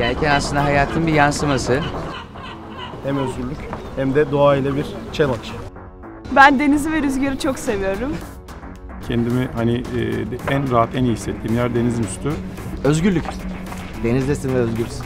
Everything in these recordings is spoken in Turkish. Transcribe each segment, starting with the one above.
manken aslında hayatın bir yansıması. Hem özgürlük hem de doğa ile bir challenge. Ben denizi ve rüzgarı çok seviyorum. Kendimi en rahat, en iyi hissettiğim yer denizin üstü. Özgürlük. Denizdesin ve özgürsün.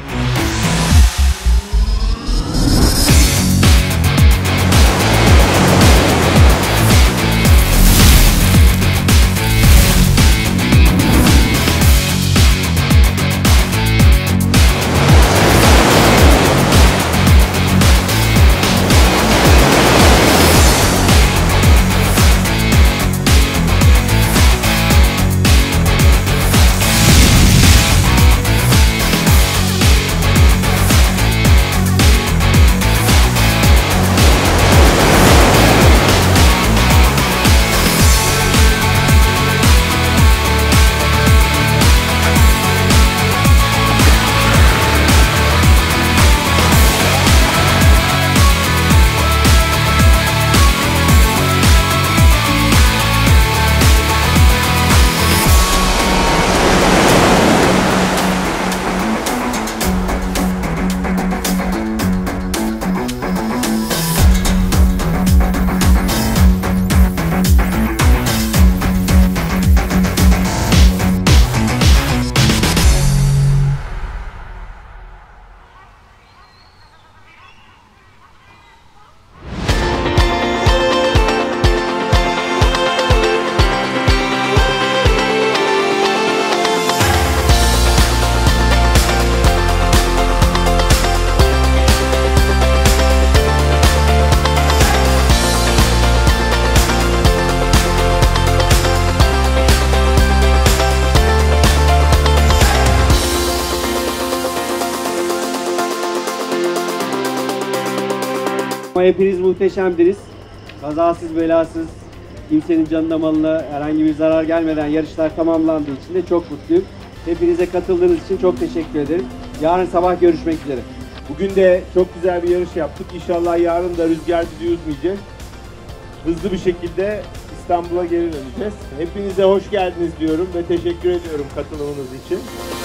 Hepiniz muhteşemdiniz. Kazasız belasız, kimsenin canına malına herhangi bir zarar gelmeden yarışlar tamamlandığı için de çok mutluyum. Hepinize katıldığınız için çok teşekkür ederim. Yarın sabah görüşmek üzere. Bugün de çok güzel bir yarış yaptık. İnşallah yarın da rüzgar bizi üzmeyecek. Hızlı bir şekilde İstanbul'a geri döneceğiz. Hepinize hoş geldiniz diyorum ve teşekkür ediyorum katılımınız için.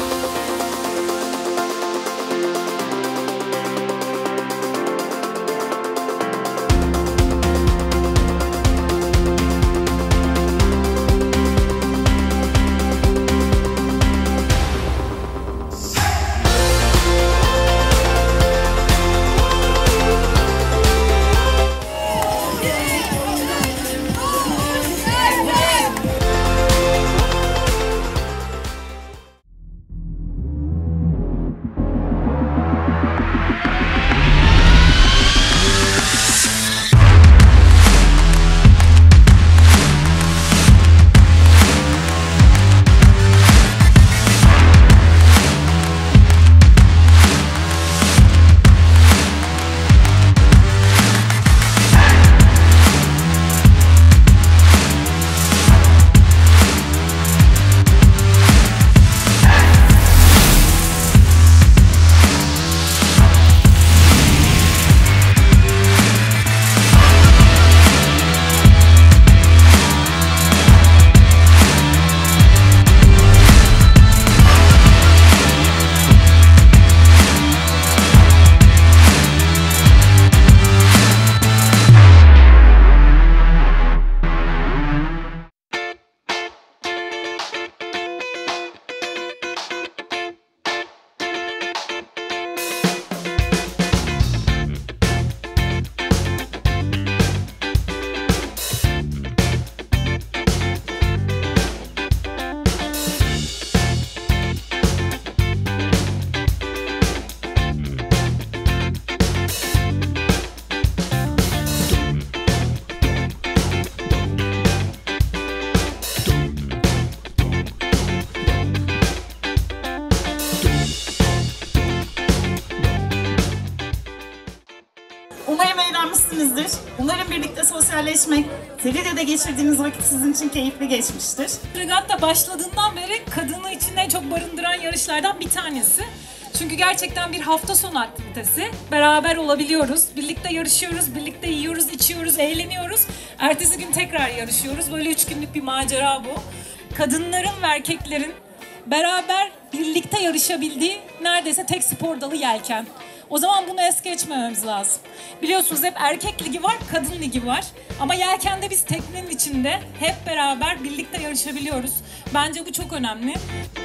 Umarım eğlenmişsinizdir. Umarım birlikte sosyalleşmek, Feride'de geçirdiğiniz vakit sizin için keyifli geçmiştir. Regatta başladığından beri kadını içinde en çok barındıran yarışlardan bir tanesi. Çünkü gerçekten bir hafta sonu aktivitesi. Beraber olabiliyoruz, birlikte yarışıyoruz, birlikte yiyoruz, içiyoruz, eğleniyoruz. Ertesi gün tekrar yarışıyoruz. Böyle 3 günlük bir macera bu. Kadınların ve erkeklerin beraber birlikte yarışabildiği neredeyse tek spor dalı yelken. O zaman bunu es geçmememiz lazım. Biliyorsunuz hep erkek ligi var, kadın ligi var. Ama yelkende biz teknenin içinde hep beraber birlikte yarışabiliyoruz. Bence bu çok önemli.